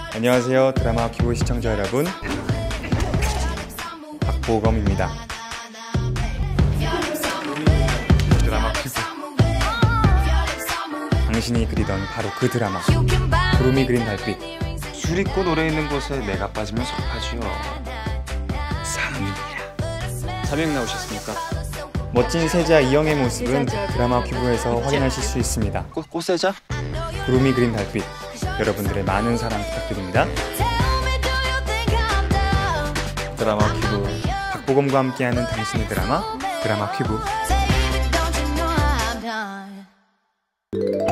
안녕하세요, 드라마 큐브 시청자 여러분, 박보검입니다. 드라마 큐브, 당신이 그리던 바로 그 드라마, 구름이 그린 달빛. 술 있고 노래 있는 곳에 내가 빠지면 섭하지요. 사랑입니다. 자명 나오셨습니까? 멋진 세자 이영의 모습은 드라마 큐브에서 확인하실 수 있습니다. 꽃세자? 구름이 그린 달빛, 여러분들의 많은 사랑 부탁드립니다. 드라마 큐브. 박보검과 함께하는 당신의 드라마, 드라마 큐브.